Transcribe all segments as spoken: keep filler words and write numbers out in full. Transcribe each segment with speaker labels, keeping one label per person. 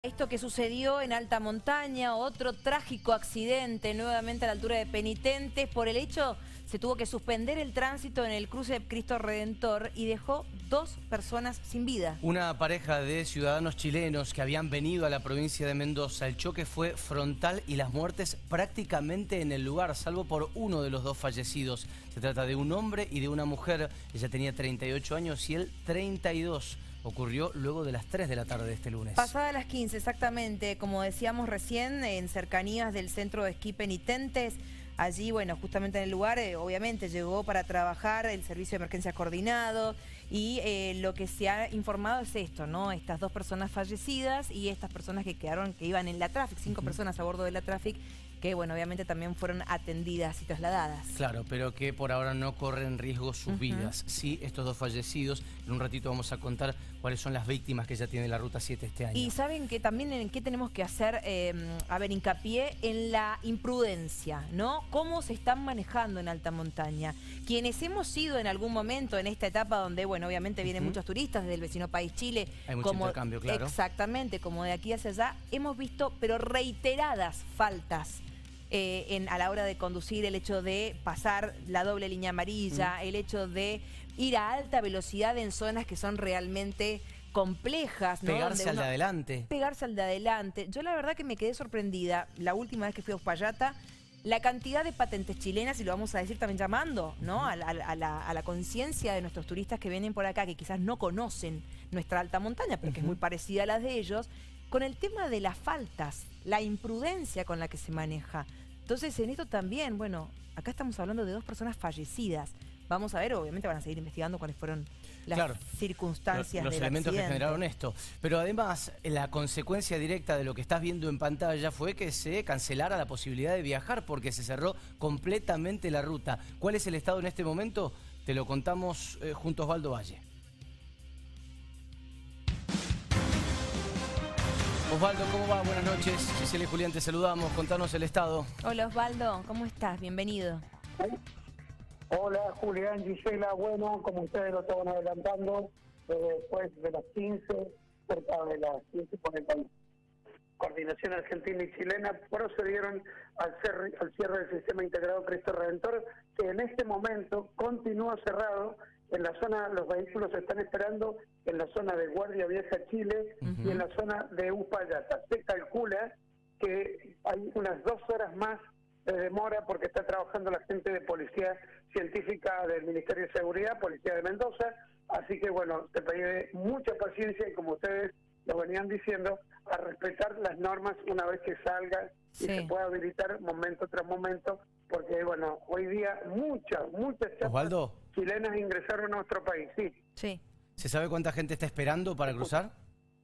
Speaker 1: Esto que sucedió en alta montaña, otro trágico accidente nuevamente a la altura de Penitentes. Por el hecho, se tuvo que suspender el tránsito en el cruce de Cristo Redentor y dejó dos personas sin vida.
Speaker 2: Una pareja de ciudadanos chilenos que habían venido a la provincia de Mendoza. El choque fue frontal y las muertes prácticamente en el lugar, salvo por uno de los dos fallecidos. Se trata de un hombre y de una mujer. Ella tenía treinta y ocho años y él treinta y dos. Ocurrió luego de las tres de la tarde de este lunes.
Speaker 1: Pasada las quince, exactamente, como decíamos recién, en cercanías del centro de esquí Penitentes. Allí, bueno, justamente en el lugar, eh, obviamente, llegó para trabajar el servicio de emergencia coordinado y eh, lo que se ha informado es esto, ¿no? Estas dos personas fallecidas y estas personas que quedaron, que iban en la Traffic, cinco uh-huh. personas a bordo de la Traffic, que, bueno, obviamente también fueron atendidas y trasladadas.
Speaker 2: Claro, pero que por ahora no corren riesgo sus uh-huh. vidas. Sí, estos dos fallecidos. En un ratito vamos a contar cuáles son las víctimas que ya tiene la Ruta siete este año.
Speaker 1: Y saben que también en qué tenemos que hacer, eh, a ver, hincapié en la imprudencia, ¿no? Cómo se están manejando en alta montaña. Quienes hemos ido en algún momento en esta etapa donde, bueno, obviamente vienen uh-huh. muchos turistas desde el vecino país Chile.
Speaker 2: Hay mucho
Speaker 1: como,
Speaker 2: intercambio, claro.
Speaker 1: Exactamente, como de aquí hacia allá, hemos visto, pero reiteradas faltas. Eh, en, a la hora de conducir, el hecho de pasar la doble línea amarilla, mm. el hecho de ir a alta velocidad en zonas que son realmente complejas, ¿no?
Speaker 2: Pegarse al de adelante.
Speaker 1: Pegarse al de adelante. Yo la verdad que me quedé sorprendida la última vez que fui a Uspallata, la cantidad de patentes chilenas, y lo vamos a decir también llamando, ¿no? a, a, a la, a la conciencia de nuestros turistas que vienen por acá, que quizás no conocen nuestra alta montaña, pero uh-huh. que es muy parecida a la de ellos, con el tema de las faltas, la imprudencia con la que se maneja. Entonces, en esto también, bueno, acá estamos hablando de dos personas fallecidas. Vamos a ver, obviamente van a seguir investigando cuáles fueron las
Speaker 2: claro,
Speaker 1: circunstancias
Speaker 2: los, los
Speaker 1: del
Speaker 2: elementos
Speaker 1: accidente.
Speaker 2: que generaron esto. Pero además, la consecuencia directa de lo que estás viendo en pantalla fue que se cancelara la posibilidad de viajar porque se cerró completamente la ruta. ¿Cuál es el estado en este momento? Te lo contamos eh, junto a Osvaldo Valle. Osvaldo, ¿cómo va? Buenas noches. Gisela y Julián, te saludamos. Contanos el estado.
Speaker 1: Hola Osvaldo, ¿cómo estás? Bienvenido.
Speaker 3: Hola Julián, Gisela. Bueno, como ustedes lo estaban adelantando, eh, después de las quince, cerca de las quince cuarenta, Coordinación Argentina y Chilena procedieron al cierre, al cierre del Sistema Integrado Cristo Redentor, que en este momento continúa cerrado. En la zona, los vehículos están esperando en la zona de Guardia Vieja, Chile, uh-huh. y en la zona de Uspallata. Se calcula que hay unas dos horas más de demora porque está trabajando la gente de Policía Científica del Ministerio de Seguridad, Policía de Mendoza. Así que, bueno, se pide mucha paciencia y, como ustedes lo venían diciendo, a respetar las normas una vez que salga y sí. se pueda habilitar momento tras momento, porque, bueno, hoy día muchas, muchas chapas
Speaker 2: Osvaldo.
Speaker 3: chilenas ingresaron a nuestro país, sí.
Speaker 1: Sí.
Speaker 2: ¿Se sabe cuánta gente está esperando para cruzar?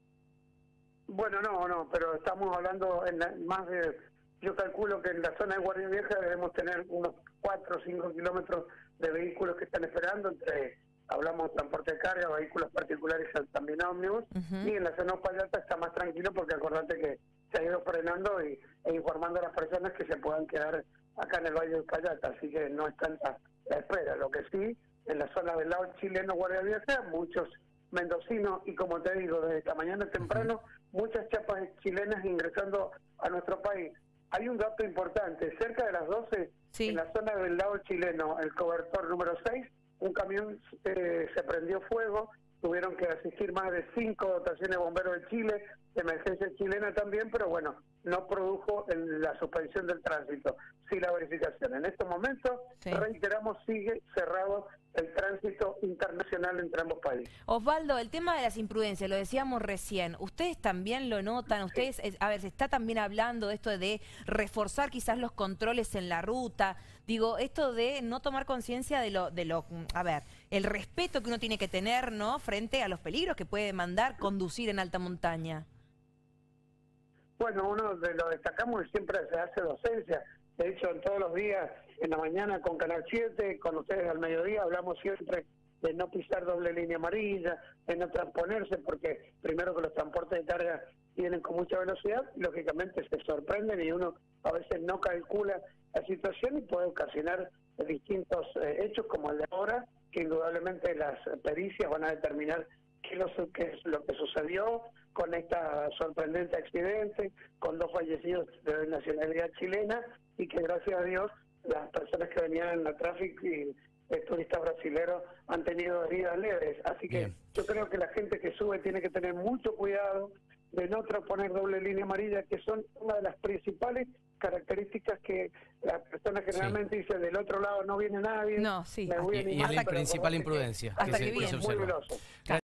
Speaker 3: Bueno, no, no, pero estamos hablando en la, más de, yo calculo que en la zona de Guardia Vieja debemos tener unos cuatro o cinco kilómetros de vehículos que están esperando, entre, hablamos de transporte de carga, vehículos particulares, también ómnibus, uh-huh. y en la zona de Uspallata está más tranquilo porque acordate que se ha ido frenando y, e informando a las personas que se puedan quedar acá en el Valle de Uspallata, así que no es tanta la espera. Lo que sí, en la zona del lado chileno Guardia Vieja, muchos mendocinos y, como te digo, desde esta mañana temprano, muchas chapas chilenas ingresando a nuestro país. Hay un dato importante, cerca de las doce, sí. en la zona del lado chileno, el cobertor número seis, un camión eh, se prendió fuego, tuvieron que asistir más de cinco dotaciones de bomberos de Chile, de emergencia chilena también, pero bueno, no produjo el, la suspensión del tránsito, sí la verificación. En estos momentos, sí. reiteramos, sigue cerrado el tránsito internacional entre ambos países.
Speaker 1: Osvaldo, el tema de las imprudencias, lo decíamos recién, ¿ustedes también lo notan? Ustedes, sí. a ver, se está también hablando de esto de reforzar quizás los controles en la ruta, digo, esto de no tomar conciencia de lo, de lo, a ver, el respeto que uno tiene que tener, ¿no?, frente a los peligros que puede demandar conducir en alta montaña.
Speaker 3: Bueno, uno de lo destacamos y siempre se hace docencia. De hecho, en todos los días, en la mañana con Canal siete, con ustedes al mediodía, hablamos siempre de no pisar doble línea amarilla, de no transponerse, porque primero que los transportes de carga vienen con mucha velocidad, y lógicamente se sorprenden y uno a veces no calcula la situación y puede ocasionar distintos eh, hechos como el de ahora, que indudablemente las pericias van a determinar qué, lo, qué es lo que sucedió, con esta sorprendente accidente, con dos fallecidos de nacionalidad chilena, y que gracias a Dios las personas que venían en la tráfico y eh, turistas brasileños han tenido heridas leves. Así que Bien. yo creo que la gente que sube tiene que tener mucho cuidado de no poner doble línea amarilla, que son una de las principales características que las personas generalmente sí. dicen: del otro lado no viene nadie.
Speaker 1: No, sí.
Speaker 2: Y, y es la principal imprudencia.
Speaker 1: Hasta que, que viene.
Speaker 3: Muy veloz.